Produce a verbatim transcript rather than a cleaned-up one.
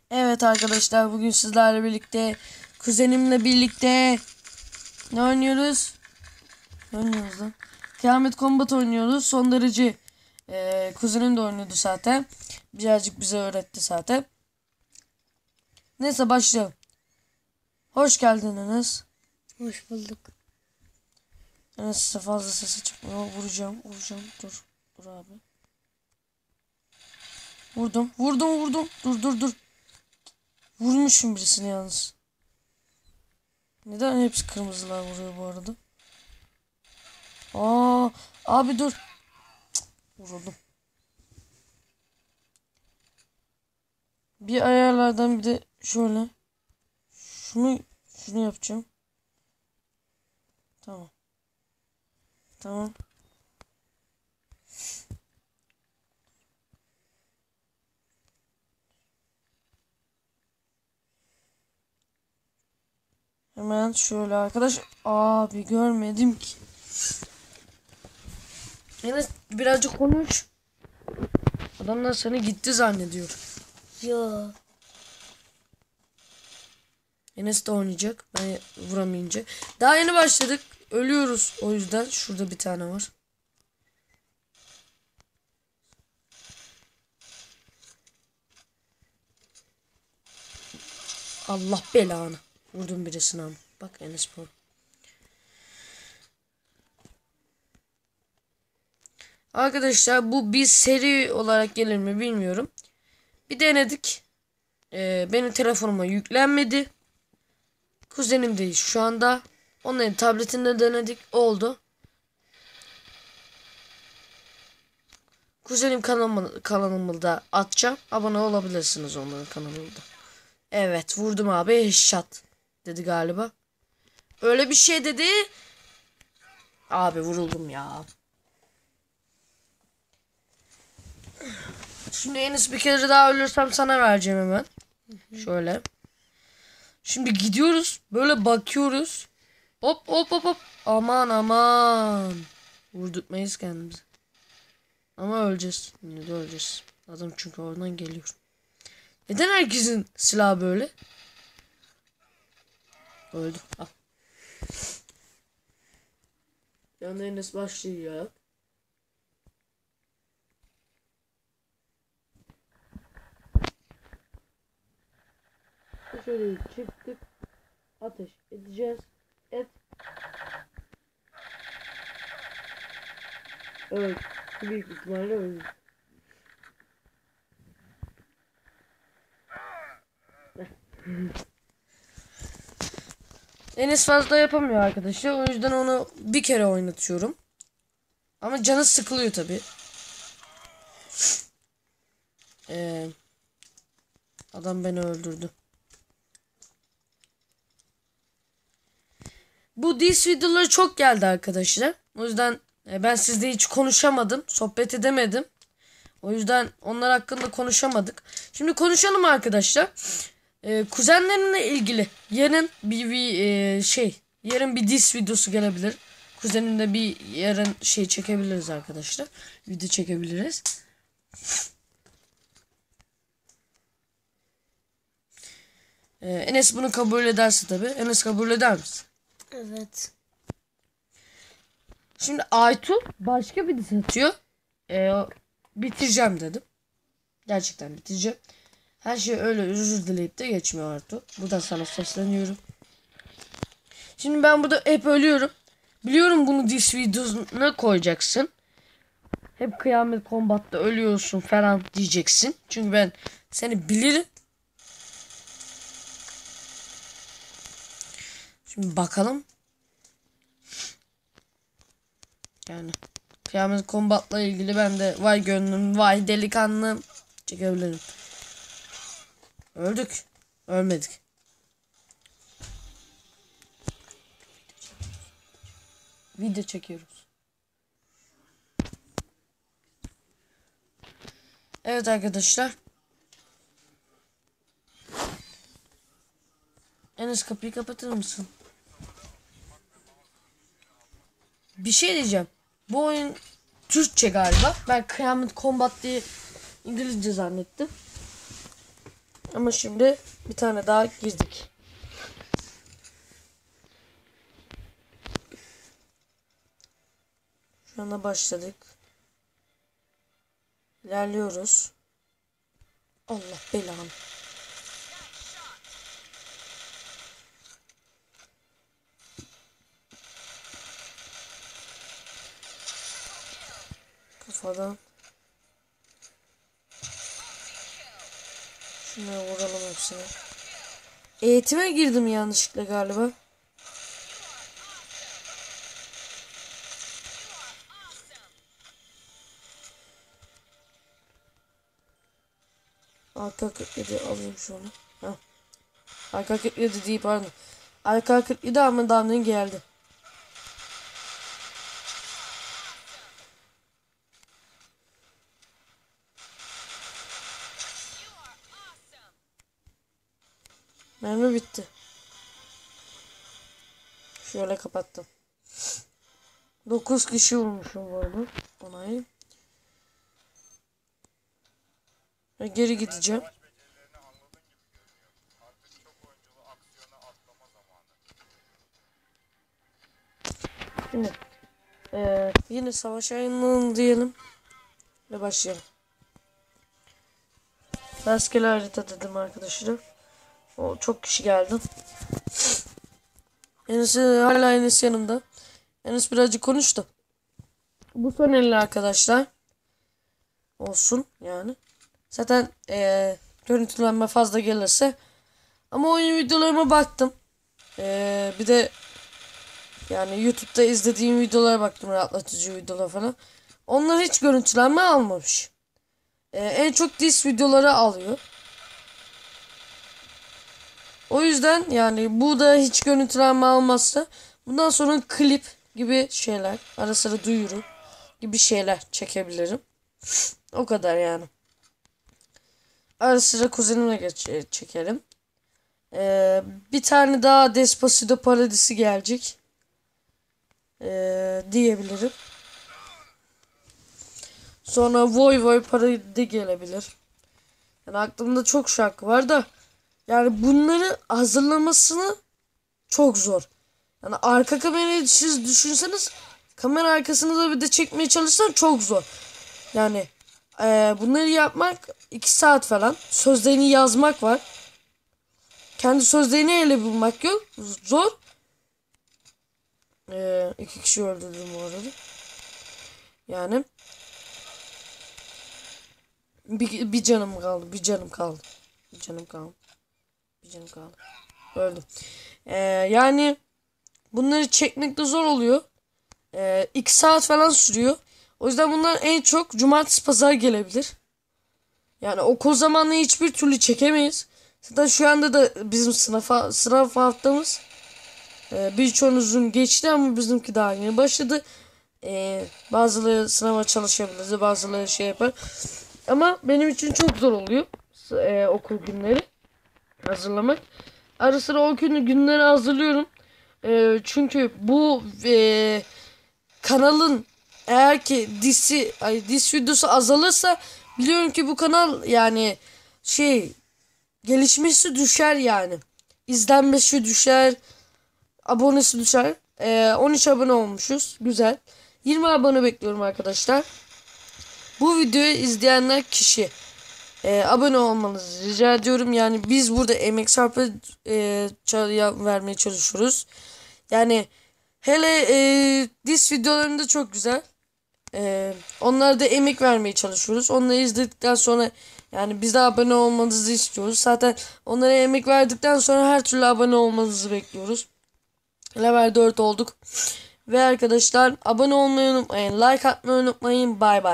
Evet arkadaşlar, bugün sizlerle birlikte kuzenimle birlikte ne oynuyoruz? Ne oynuyoruz lan? Kıyamet Combat oynuyoruz. Son derece e, kuzenim de oynuyordu zaten. Birazcık bize öğretti zaten. Neyse başlayalım. Hoş geldiniz. Hoş bulduk. Enes fazla sesi çıkmıyor. Vuracağım, vuracağım. Dur, dur abi. Vurdum, vurdum, vurdum. Dur, dur, dur. Vurmuşum birisini yalnız. Neden hepsi kırmızılar vuruyor bu arada? Aa, abi dur. Cık, vuruldum. Bir ayarlardan bir de şöyle. Şunu şunu yapacağım. Tamam. Tamam. Hemen şöyle arkadaş. Abi görmedim ki. Enes birazcık konuş. Adamlar seni gitti zannediyor. Yo. Enes de oynayacak. Ben vuramayınca. Daha yeni başladık. Ölüyoruz. O yüzden şurada bir tane var. Allah belanı. Vurdum birisine ama. Bak Enes bu. Arkadaşlar bu bir seri olarak gelir mi bilmiyorum. Bir denedik. Ee, benim telefonuma yüklenmedi. Kuzenim değil şu anda. Onların tabletinde denedik. Oldu. Kuzenim kanalımı, kanalımı da atacağım. Abone olabilirsiniz onların kanalında. Evet vurdum abi. Headshot dedi galiba. Öyle bir şey dedi. Abi vuruldum ya. Şimdi Enes bir kere daha ölürsem sana vereceğim hemen. Şöyle. Şimdi gidiyoruz. Böyle bakıyoruz. Hop hop hop hop. Aman aman. Vurdurtmayız kendimizi. Ama öleceğiz. Yine de öleceğiz. Adam çünkü oradan geliyor. Neden herkesin silahı böyle? Öldü. Al. Yani Enes başlıyor. Şöyle çıktık. Ateş edeceğiz. Et. Evet. Büyük ihtimalle öldü. Enes fazla yapamıyor arkadaşlar. O yüzden onu bir kere oynatıyorum. Ama canı sıkılıyor tabi. Ee, adam beni öldürdü. Bu dis videoları çok geldi arkadaşlar. O yüzden ben sizle hiç konuşamadım. Sohbet edemedim. O yüzden onlar hakkında konuşamadık. Şimdi konuşalım arkadaşlar. Ee, kuzenlerimle ilgili yarın bir, bir e, şey yarın bir dis videosu gelebilir. Kuzenimle bir yarın şey çekebiliriz arkadaşlar. Video çekebiliriz. Ee, Enes bunu kabul ederse tabi. Enes kabul eder misin? Evet. Şimdi Aytu başka bir dis atıyor. Ee, bitireceğim dedim. Gerçekten bitireceğim. Her şey öyle özür dileyip de geçmiyor Aytu. Buradan sana sesleniyorum. Şimdi ben burada hep ölüyorum. Biliyorum bunu dis videosuna koyacaksın. Hep Kıyamet Combat'ta ölüyorsun falan diyeceksin. Çünkü ben seni bilirim. Şimdi bakalım. Yani Kıyamet Combat'la ilgili ben de vay gönlüm vay delikanlım çekebilirim. Öldük. Ölmedik. Video çekiyoruz. Evet arkadaşlar. Enes kapıyı kapatır mısın? Bir şey diyeceğim. Bu oyun Türkçe galiba. Ben Kıyamet Combat diye İngilizce zannettim. Ama şimdi bir tane daha girdik. Şu anda başladık. İlerliyoruz. Allah belanı. Kafadan. Şuna vuralım hepsini. Eğitime girdim yanlışlıkla galiba. Arka kırk yedi alayım şunu. Heh. Arka kırk yedi değil pardon. Arka kırk yedi ama damlın geldi. Mermi bitti. Şöyle kapattım. dokuz kişi vurmuşum bu arada. Onayı. Ve geri gideceğim. Şimdi ee, yine savaş ayınlığını diyelim ve başlayalım. Rastgele harita dedim arkadaşlar. O çok kişi geldi. Enes hala Enes yanımda. Enes birazcık konuştu. Bu son elli arkadaşlar. Olsun yani. Zaten ee, görüntülenme fazla gelirse. Ama oyun videolarıma baktım. Ee, bir de yani YouTube'da izlediğim videolara baktım. Rahatlatıcı videolar falan. Onlar hiç görüntülenme almamış. Ee, en çok diss videoları alıyor. O yüzden yani bu da hiç görüntülenme almazsa bundan sonra klip gibi şeyler, ara sıra duyuru gibi şeyler çekebilirim. O kadar yani. Ara sıra kuzenimle geç çekerim. Ee, bir tane daha Despacito parodisi gelecek. Ee, diyebilirim. Sonra Voy Voy parodi gelebilir. Yani aklımda çok şarkı var da yani bunları hazırlamasını çok zor. Yani arka kamerayı siz düşünseniz, kamera arkasını da bir de çekmeye çalışsan çok zor. Yani e, bunları yapmak iki saat falan. Sözlerini yazmak var. Kendi sözlerini ele bulmak yok. Zor. E, iki kişi öldürdüm bu arada. Yani bir, bir canım kaldı. Bir canım kaldı. Bir canım kaldı. Bir canım kaldı. Öldüm. E, yani bunları çekmek de zor oluyor. Ee, iki saat falan sürüyor. O yüzden bunlar en çok cumartesi pazar gelebilir. Yani okul zamanı hiçbir türlü çekemeyiz. Zaten şu anda da bizim sınıfa, sınav haftamız e, birçoğunuzun geçti ama bizimki daha yeni başladı. E, bazıları sınava çalışabilir, bazıları şey yapar. Ama benim için çok zor oluyor e, okul günleri hazırlamak. Ara sıra o gün günleri hazırlıyorum. E, çünkü bu e, kanalın eğer ki disi ay dis videosu azalırsa biliyorum ki bu kanal yani şey gelişmesi düşer yani. İzlenmesi düşer, abonesi düşer. Ee, on üç abone olmuşuz. Güzel. yirmi abone bekliyorum arkadaşlar. Bu videoyu izleyenler kişi e, abone olmanızı rica ediyorum. Yani biz burada emek sarf e, vermeye çalışıyoruz. Yani hele e, diss videolarında çok güzel. E, onlara da emek vermeye çalışıyoruz. Onları izledikten sonra yani biz de abone olmanızı istiyoruz. Zaten onlara emek verdikten sonra her türlü abone olmanızı bekliyoruz. Level dört olduk. Ve arkadaşlar abone olmayı unutmayın. Like atmayı unutmayın. Bay bay.